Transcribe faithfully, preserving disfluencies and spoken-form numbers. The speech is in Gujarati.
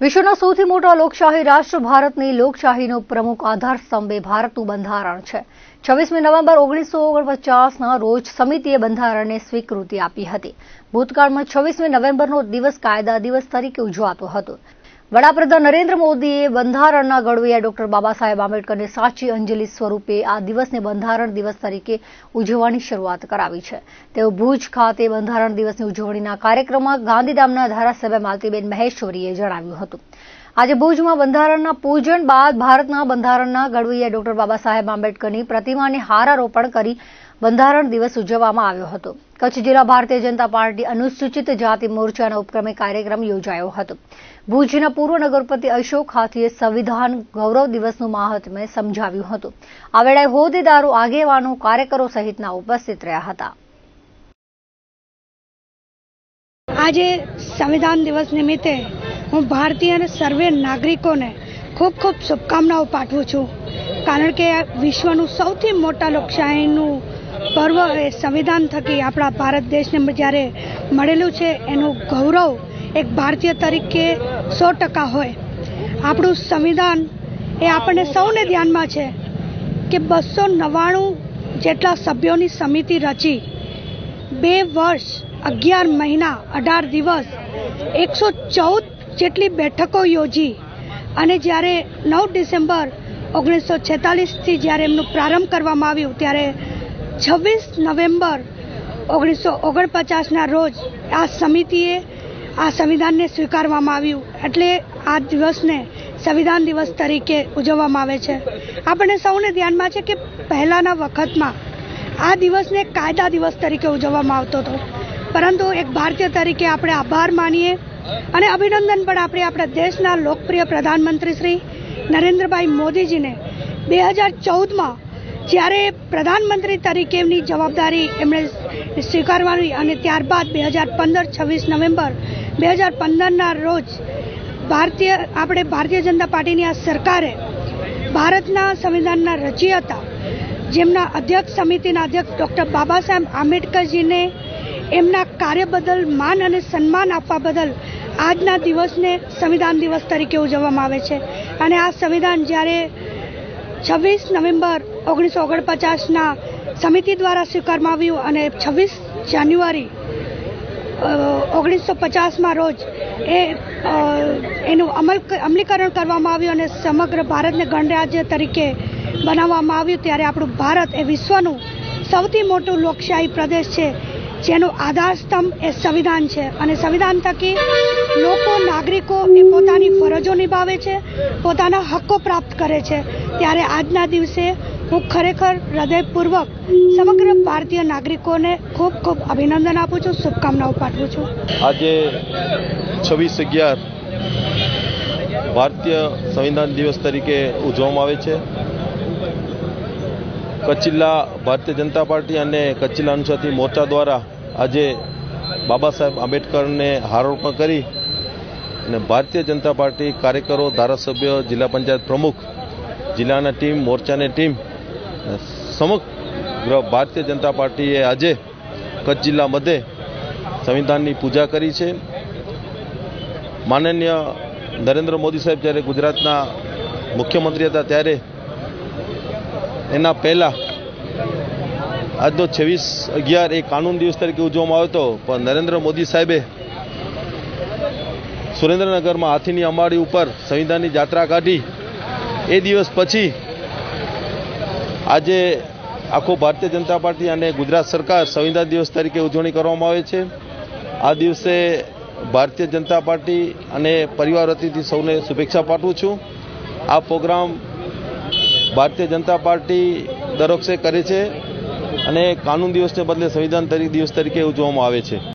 વિશ્વના સૌથી મોટા લોકશાહી રાષ્ટ્ર ભારતની લોકશાહીનો પ્રમુખ આધારસ્તંભ એ ભારતનું બંધારણ છે। છવ્વીસમી નવેમ્બર ઓગણીસો ઓગણપચાસના રોજ સમિતિએ બંધારણને સ્વીકૃતિ આપી હતી। ભૂતકાળમાં છવ્વીસમી નવેમ્બરનો દિવસ કાયદા દિવસ તરીકે ઉજવાતો હતો। વડાપ્રધાન નરેન્દ્ર મોદીએ બંધારણના ઘડવૈયા ડોક્ટર બાબા સાહેબ આંબેડકરને સાચી અંજલિ સ્વરૂપે આ દિવસને બંધારણ દિવસ તરીકે ઉજવવાની શરૂઆત કરાવી છે। તેઓ ભુજ ખાતે બંધારણ દિવસની ઉજવણીના કાર્યક્રમમાં ગાંધીધામના ધારાસભ્ય માલતીબેન મહેશ્વરીએ જણાવ્યું હતું। આજે ભુજમાં બંધારણના પૂજન બાદ ભારતના બંધારણના ઘડવૈયા ડોક્ટર બાબા સાહેબ આંબેડકરની પ્રતિમાને હારારોપણ કરી બંધારણ દિવસ ઉજવવામાં આવ્યો હતો। કચ્છ જિલ્લા ભારતીય જનતા પાર્ટી અનુસૂચિત જાતિ મોરચાના ઉપક્રમે કાર્યક્રમ યોજાયો હતો। ભુજના પૂર્વ નગરપતિ અશોક હાથીએ સંવિધાન ગૌરવ દિવસનું મહાત્મ્ય સમજાવ્યું હતું। આ વેળાએ હોદ્દેદારો, આગેવાનો, કાર્યકરો સહિતના ઉપસ્થિત રહ્યા હતા। આજે સંવિધાન દિવસ નિમિત્તે હું ભારતીય અને સર્વે નાગરિકોને ખૂબ ખૂબ શુભકામનાઓ પાઠવું છું, કારણ કે વિશ્વનું સૌથી મોટા લોકશાહીનું પર્વ એ સંવિધાન થકી આપણા ભારત દેશને જ્યારે મળેલું છે એનું ગૌરવ એક ભારતીય તરીકે સો ટકા હોય। આપણું સંવિધાન એ આપણને સૌને ધ્યાનમાં છે કે બસો નવ્વાણું જેટલા સભ્યોની સમિતિ રચી બે વર્ષ અગિયાર મહિના અઢાર દિવસ એકસો ચૌદ જેટલી બેઠકો યોજી અને જ્યારે નવ ડિસેમ્બર ઓગણીસો છેતાલીસથી જ્યારે એમનું પ્રારંભ કરવામાં આવ્યું ત્યારે છવ્વીસ નવેમ્બર ઓગણીસો ઓગણપચાસના રોજ આ સમિતિએ આ સંવિધાનને સ્વીકારવામાં આવ્યું, એટલે આ દિવસને સંવિધાન દિવસ તરીકે ઉજવવામાં આવે છે। આપણને સૌને ધ્યાનમાં છે કે પહેલાંના વખતમાં આ દિવસને કાયદા દિવસ તરીકે ઉજવવામાં આવતો હતો, પરંતુ એક ભારતીય તરીકે આપણે આભાર માનીએ અને અભિનંદન પણ આપણે આપણા દેશના લોકપ્રિય પ્રધાનમંત્રી શ્રી નરેન્દ્રભાઈ મોદીજીને બે હજાર ચૌદમાં જ્યારે પ્રધાનમંત્રી તરીકે એમની જવાબદારી એમણે સ્વીકારવાની અને ત્યારબાદ બે હજાર પંદર છવ્વીસ નવેમ્બર બે હજાર પંદરના રોજ ભારતીય આપણે ભારતીય જનતા પાર્ટીની આ સરકારે ભારતના સંવિધાનના રચયિતા જેમના અધ્યક્ષ સમિતિના અધ્યક્ષ ડોક્ટર બાબા સાહેબ આંબેડકરજીને એમના કાર્ય બદલ માન અને સન્માન આપવા બદલ આજના દિવસને સંવિધાન દિવસ તરીકે ઉજવવામાં આવે છે। અને આ સંવિધાન જ્યારે છવ્વીસ નવેમ્બર ઓગણીસો ઓગણપચાસના સમિતિ દ્વારા સ્વીકારવામાં આવ્યું અને છવ્વીસ જાન્યુઆરી ઓગણીસો પચાસમાં રોજ એ એનું અમલ અમલીકરણ કરવામાં આવ્યું અને સમગ્ર ભારતને ગણરાજ્ય તરીકે બનાવવામાં આવ્યું, ત્યારે આપણું ભારત એ વિશ્વનું સૌથી મોટું લોકશાહી પ્રદેશ છે, જેનો આધારસ્તંભ એ સંવિધાન છે। અને સંવિધાન થકી લોકો, નાગરિકો એ પોતાની ફરજો નિભાવે છે, પોતાના હક્કો પ્રાપ્ત કરે છે। ત્યારે આજના દિવસે હું ખરેખર હૃદયપૂર્વક સમગ્ર ભારતીય નાગરિકોને ખૂબ ખૂબ અભિનંદન આપું છું, શુભકામનાઓ પાઠવું છું। આજે છવ્વીસ અગિયાર ભારતીય સંવિધાન દિવસ તરીકે ઉજવવામાં આવે છે। કચ્છ જિલ્લા ભારતીય જનતા પાર્ટી અને કચ્છ જિલ્લા અનુસૂચિત મોરચા દ્વારા આજે બાબા સાહેબ આંબેડકરને હારારોપણ કરી અને ભારતીય જનતા પાર્ટી કાર્યકરો, ધારાસભ્યો, જિલ્લા પંચાયત પ્રમુખ, જિલ્લાના ટીમ, મોરચાની ટીમ, સમગ્ર ભારતીય જનતા પાર્ટીએ આજે કચ્છ જિલ્લા મધ્યે સંવિધાનની પૂજા કરી છે। માનનીય નરેન્દ્ર મોદી સાહેબ જ્યારે ગુજરાતના મુખ્યમંત્રી હતા ત્યારે એના પહેલાં આજનો છવ્વીસ અગિયાર એ કાનૂન દિવસ તરીકે ઉજવવામાં આવ્યો હતો, પણ નરેન્દ્ર મોદી સાહેબે સુરેન્દ્રનગરમાં હાથીની અંબાડી ઉપર સંવિધાનની યાત્રા કાઢી એ દિવસ પછી આજે આખો ભારતીય જનતા પાર્ટી અને ગુજરાત સરકાર સંવિધાન દિવસ તરીકે ઉજવણી કરવામાં આવે છે। આ દિવસે ભારતીય જનતા પાર્ટી અને પરિવાર વતીથી સૌને શુભેચ્છા પાઠવું છું। આ પ્રોગ્રામ ભારતીય જનતા પાર્ટી દર વખતે કરે છે અને કાનૂન દિવસને બદલે સંવિધાન દિવસ તરીકે ઉજવવામાં આવે છે।